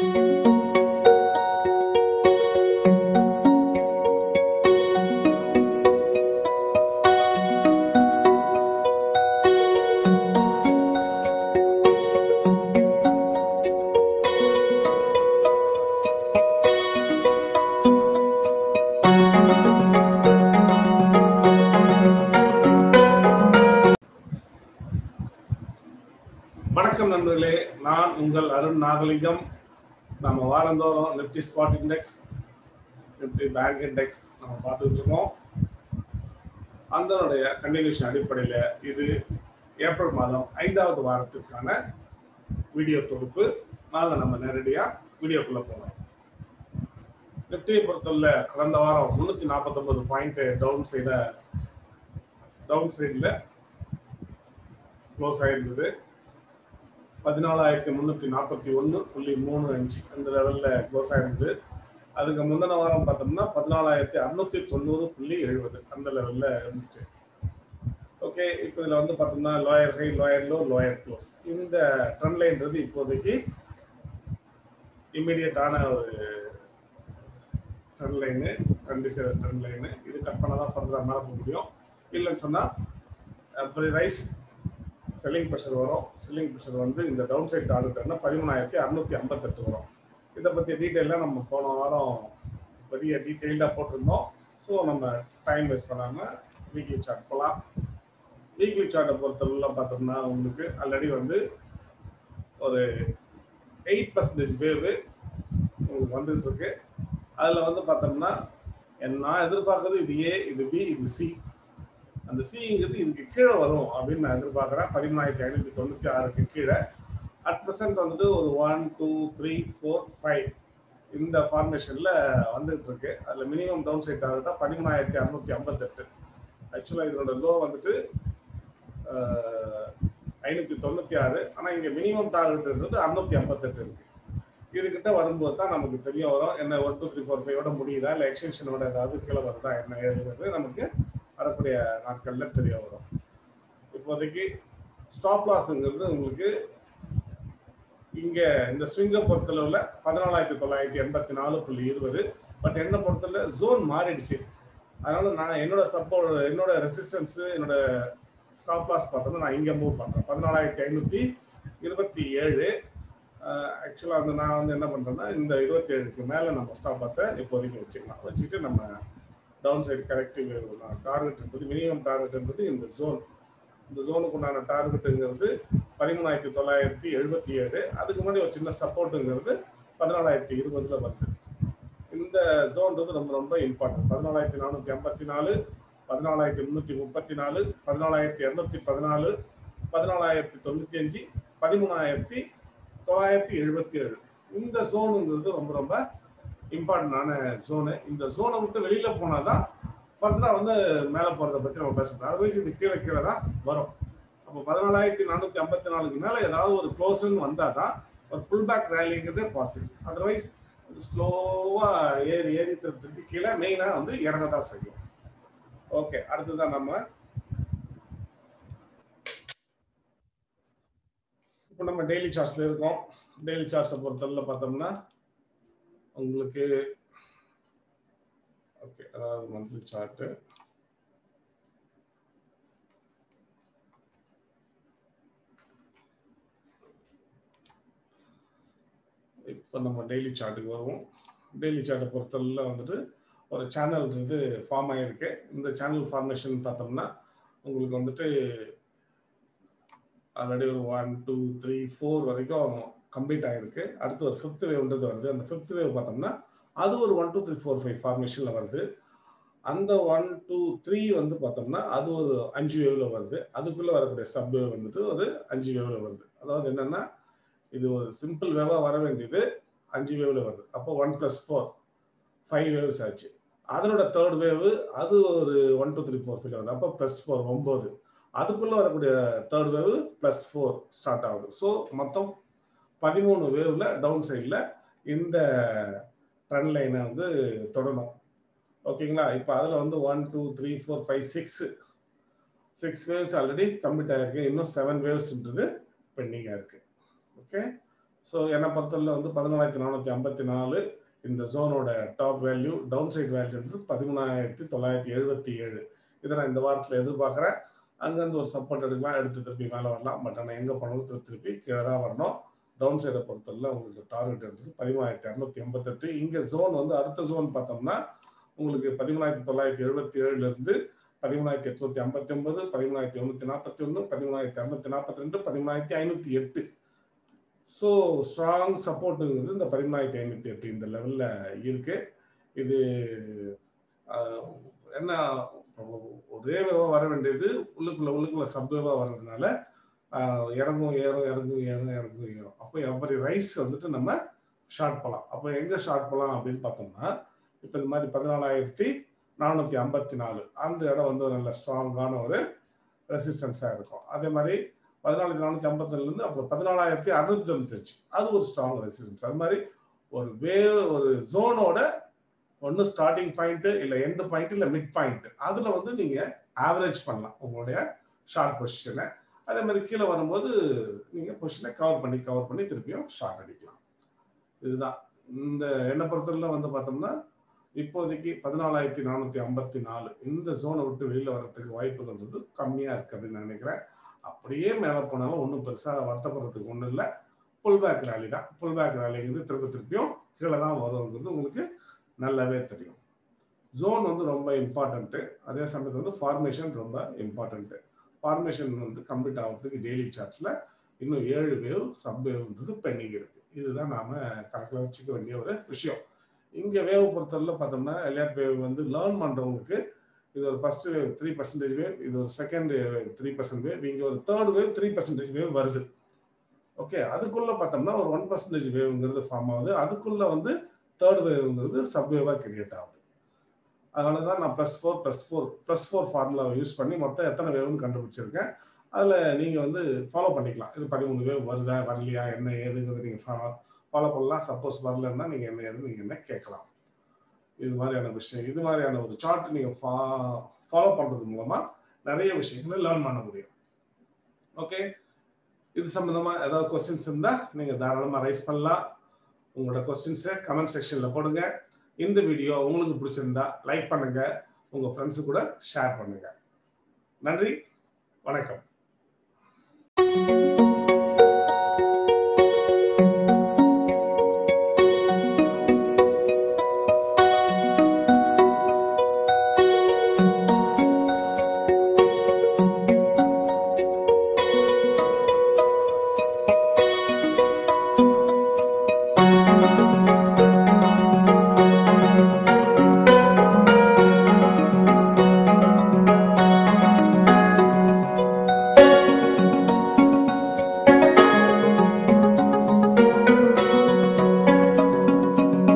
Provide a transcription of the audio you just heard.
வணக்கம் நண்பர்களே, நான் உங்கள் அருண் நாகலிங்கம். நம்ம வாரந்தோறும் Nifty spot index, Nifty bank index நம்ம பார்த்துக்கிட்டு இருக்கோம். அதனுடைய கண்டினியூஷன் அடிப்படையில் இது ஏப்ரல் மாதம் 5வது வாரத்திற்கான வீடியோ தொகுப்பு. நாங்கள் நம்ம நேரடியாக வீடியோக்குள்ளே போகலாம். நிஃப்டியை பொறுத்தவரை கடந்த வாரம் 349 பாயிண்ட் டவுன் சைடில் க்ளோஸ் ஆகிருந்தது. 14,341.35 அந்த லெவலில் க்ளோஸ் ஆகிருந்தது. அதுக்கு முந்தின வாரம் பார்த்தோம்னா 14,690.70 அந்த லெவலில் இருந்துச்சு. ஓகே, இப்போ இதில் வந்து பார்த்தோம்னா lower high, lower low, lower close. இந்த ட்ரெண்ட் லைன்றது இப்போதைக்கு இம்மிடியட்டான ஒரு ட்ரெண்ட் லைனு, ட்ரெண்ட் லைனு. இது கட் பண்ண தான் ஃபர்தராக மேலே போக முடியும். இல்லைன்னு சொன்னால் ரைஸ் செல்லிங் ப்ரெஷர் வரும். செல்லிங் ப்ரெஷர் வந்து இந்த டவுன் சைட் டார்கெட்னா 13,658 வரும். இதை பற்றி டீட்டெயிலாக நம்ம போன வாரம் பெரிய டீட்டெயில்டாக போட்டிருந்தோம். ஸோ நம்ம டைம் வேஸ்ட் பண்ணாமல் வீக்லி சார்ட் போகலாம். வீக்லி சார்ட்டை பொறுத்தவரை பார்த்தோம்னா உங்களுக்கு ஆல்ரெடி வந்து ஒரு 8% வேவு உங்களுக்கு வந்துட்டு இருக்கு. அதில் வந்து பார்த்தோம்னா நான் எதிர்பார்க்குறது இது ஏ, இது பி, இது சி. அந்த சிங்கிறது இதுக்கு கீழே வரும் அப்படின்னு நான் எதிர்பார்க்குறேன். 13,596க்கு கீழே அட் ப்ரெசென்ட் வந்துட்டு ஒரு 1 2 3 4 5 இந்த ஃபார்மேஷனில் வந்துட்டு இருக்கு. அதில் மினிமம் டவுன் சைட் டார்கெட்டா 13,658. ஆக்சுவலாக இதனோட லோ வந்துட்டு 596. ஆனால் இங்கே மினிமம் டார்கெட்ன்றது 658 இருக்கு. இதுக்கிட்ட வரும்போது தான் நமக்கு தெரிய வரும் என்ன 1 2 3 4 5ஓட முடியுதா, இல்லை எக்ஸ்டென்ஷனோட ஏதாவது கீழே வருதா என்ன ஏதுங்கிறது நமக்கு வரக்கூடிய நாட்களில் தெரிய வரும். இப்போதைக்கு ஸ்டாப் லாஸ்ங்கிறது உங்களுக்கு இங்கே இந்த ஸ்விங்கை பொறுத்தளவில் 14,984.20. பட் என்னை பொறுத்தளவு ஜோன் மாறிடுச்சு. அதனால நான் என்னோட ரெசிஸ்டன்ஸு, என்னோட ஸ்டாப் லாஸ் பார்த்தோம்னா நான் இங்கே மூவ் பண்ணுறேன் 14,527. ஆக்சுவலாக வந்து நான் வந்து என்ன பண்ணுறேன்னா இந்த 27க்கு மேலே நம்ம ஸ்டாப் லாஸை இப்போதைக்கு வச்சுக்கிட்டு நம்ம டவுன் சைடு கரெக்டிவ் டார்கெட் என்பது மினிமம் டார்கெட் என்பது இந்த ஜோன். இந்த ஜோனுக்கு உண்டான டார்கெட்டுங்கிறது 13,977. அதுக்கு முன்னாடி ஒரு சின்ன சப்போர்ட்டுங்கிறது 14,020 வருது. இந்த ஜோன்றது ரொம்ப ரொம்ப இம்பார்ட்டன்ட். 14,454, 14,334, 14,214, 14,095, 13,977. இந்த ஜோனுங்கிறது ரொம்ப ரொம்ப இம்பார்ட்டன்டான ஜோனு. இந்த ஜோனை விட்டு வெளியில் போனால் தான் ஃபர்தராக வந்து மேலே போகிறத பற்றி நம்ம பேசணும். அதர்வைஸ் இது கீழே தான் வரும். அப்போ 14,454க்கு மேலே ஏதாவது ஒரு க்ளோஸ்ன்னு வந்தால் தான் ஒரு புல் பேக் ரேலிங்கிறது பாசிபிள். அதர்வைஸ் ஸ்லோவாக ஏறி திருப்பி கீழே மெயினாக வந்து இறங்க தான் செய்யும். ஓகே, அடுத்ததான் நம்ம இப்போ நம்ம டெய்லி சார்ட்ஸில் இருக்கோம். டெய்லி சார்ட்ஸை பொறுத்தவரை பார்த்தோம்னா உங்களுக்கு ஓகே, அதாவது மந்த்லி சார்ட்டு இப்போ நம்ம டெய்லி சார்ட்டுக்கு வருவோம். டெய்லி சார்ட்டை பொறுத்தவரை வந்துட்டு ஒரு சேனல் வந்து ஃபார்ம் ஆகிருக்கு. இந்த சேனல் ஃபார்மேஷன் பார்த்தோம்னா உங்களுக்கு வந்துட்டு ஆல்ரெடி ஒரு 1 2 3 4 வரைக்கும் கம்ப்ளீட் ஆகிருக்கு. அடுத்து ஒரு 5th வேவ்ன்றது வருது. அந்த 5th வேவ் பார்த்தோம்னா அது ஒரு 1 2 3 4 5 ஃபார்மேஷனில் வருது. அந்த 1 2 3 வந்து பார்த்தோம்னா அது ஒரு 5 வேவ்ல வருது. அதுக்குள்ளே வரக்கூடிய சப் வேவ் வந்துட்டு ஒரு 5 வேவ்ல வருது. அதாவது என்னன்னா இது ஒரு சிம்பிள் வேவாக வர வேண்டியது 5 வேவ்ல வருது. அப்போ 1 + 4 5 வேவ்ஸ் ஆச்சு. அதனோட 3rd வேவ் அது ஒரு 1 2 3 4 5 வருது. அப்போ +4 9. அதுக்குள்ளே வரக்கூடிய 3rd வேவ் +4 ஸ்டார்ட் ஆகுது. ஸோ மொத்தம் 13 வேவ்ல டவுன் சைடில் இந்த ட்ரெண்ட் லைனை வந்து தொடரும். ஓகேங்களா? இப்போ அதில் வந்து 1 2 3 4 5 6 வேவ்ஸ் ஆல்ரெடி கம்ப்ளீட் ஆகிருக்கு. இன்னும் 7 வேவ்ஸ்ன்றது பெண்டிங்காக இருக்குது. ஓகே, ஸோ என்னை பொறுத்தவரை வந்து 14,454 இந்த ஜோனோட top value. Down side value வந்து 13,977. இதை நான் இந்த வாரத்தில் எதிர்பார்க்குறேன். அங்கேருந்து ஒரு சப்போர்ட் எடுக்கலாம், எடுத்து திருப்பி மேலே வரலாம். பட் ஆனால் எங்கே போனாலும் திருப்பி கீழே தான் வரணும். டவுன் சைடை பொறுத்தவரை உங்களுக்கு டார்கெட் வந்து 13,288. இங்கே ஜோன் வந்து அடுத்த ஜோன் பார்த்தோம்னா உங்களுக்கு 13,977லேருந்து 13,859, 13,141, 13,242, 13,508. ஸோ ஸ்ட்ராங் சப்போர்ட்டுங்கிறது இந்த 13,508 இந்த லெவலில் இருக்கு. இது என்ன ஒரே வேவாக வர வேண்டியது உள்ளுக்குள்ள சப்வேவாக வர்றதுனால இறங்கும் ஏறும் இறங்கும் ஏறும் இறங்கும் ஏறும். அப்போ எவ்வளோ ரைஸ் வந்துட்டு நம்ம ஷார்ட் போகலாம். அப்போ எங்கே ஷார்ட் போகலாம் அப்படின்னு பார்த்தோம்னா இப்போ இந்த மாதிரி 14,454 அந்த இடம் வந்து நல்ல ஸ்ட்ராங்கான ஒரு ரெசிஸ்டன்ஸாக இருக்கும். அதே மாதிரி 14,452 அப்புறம் 14,695 அது ஒரு ஸ்ட்ராங் ரெசிஸ்டன்ஸ். அது மாதிரி ஒரு ஜோனோட ஒன்று ஸ்டார்டிங் பாயிண்ட் இல்லை எண்ட் பாயிண்ட் இல்லை மிட் பாயிண்ட் அதில் வந்து நீங்கள் ஆவரேஜ் பண்ணலாம் உங்களுடைய ஷார்ட் பொசிஷனை. அதே மாதிரி கீழே வரும்போது நீங்கள் பொசிஷனை கவர் பண்ணி திருப்பியும் ஷார்ட் அடிக்கலாம். இதுதான் இந்த என்னை பொறுத்தவரை வந்து பார்த்தோம்னா இப்போதைக்கு 14,454 இந்த ஜோனை விட்டு வெளியில் வர்றதுக்கு வாய்ப்புகள்ன்றது கம்மியாக இருக்குது அப்படின்னு நான் நினைக்கிறேன். அப்படியே மேலே போனாலும் ஒன்றும் பெருசாக வருத்தப்படுறதுக்கு ஒன்றும் இல்லை. புல் பேக் ரேலி தான். புல் பேக் ரேலிங்கிறது திருப்பியும் கீழே தான் வருங்கிறது உங்களுக்கு நல்லாவே தெரியும். ஜோன் வந்து ரொம்ப இம்பார்ட்டண்ட்டு. அதே சமயத்தில் வந்து ஃபார்மேஷன் ரொம்ப இம்பார்ட்டண்ட்டு. ஃபார்மேஷன் வந்து கம்ப்ளீட் ஆகிறதுக்கு டெய்லி சார்ட்ஸில் இன்னும் 7 வேவ் சப் வேவ்ன்றது பெண்டிங் இருக்குது. இதுதான் நாம் கணக்கில் வச்சுக்க வேண்டிய ஒரு விஷயம். இங்கே வேவ் பொறுத்தவரை பார்த்தோம்னா எலியட் வேவ் வந்து லேர்ன் பண்ணுறவங்களுக்கு இது ஒரு ஃபர்ஸ்ட் வேவ் 3% வேவ், இது ஒரு செகண்ட் வேவ் 3% வேவ், இங்கே ஒரு தேர்ட் வேவ் 3% வேவ் வருது. ஓகே, அதுக்குள்ளே பார்த்தோம்னா ஒரு 1% வேவ்ங்கிறது ஃபார்ம் ஆகுது. அதுக்குள்ளே வந்து தேர்ட் வேவ்ங்கிறது சப் வேவாக கிரியேட் ஆகுது. அதனால தான் நான் +4 ஃபார்முலாவை யூஸ் பண்ணி மொத்தம் எத்தனை வேவ்னு கண்டுபிடிச்சிருக்கேன். அதில் நீங்கள் வந்து ஃபாலோ பண்ணிக்கலாம். இது 13 வேவ் வருதா வரலையா என்ன ஏதுங்கிறது நீங்கள் ஃபாலோ பண்ணலாம். சப்போஸ் வரலன்னா நீங்கள் என்ன ஏதுன்னு நீங்கள் என்ன கேட்கலாம். இது மாதிரியான விஷயம், இது மாதிரியான ஒரு சார்ட் நீங்கள் ஃபாலோ பண்ணுறது மூலமாக நிறைய விஷயங்களை லேர்ன் பண்ண முடியும். ஓகே, இது சம்மந்தமாக ஏதாவது கொஸ்டின்ஸ் இருந்தால் நீங்கள் தாராளமாக ரைஸ் பண்ணலாம். உங்களோட கொஸ்டின்ஸை கமெண்ட் செக்ஷனில் போடுங்க. இந்த வீடியோ உங்களுக்கு பிடிச்சிருந்தா லைக் பண்ணுங்க, உங்கள் ஃப்ரெண்ட்ஸு கூட ஷேர் பண்ணுங்க. நன்றி, வணக்கம்.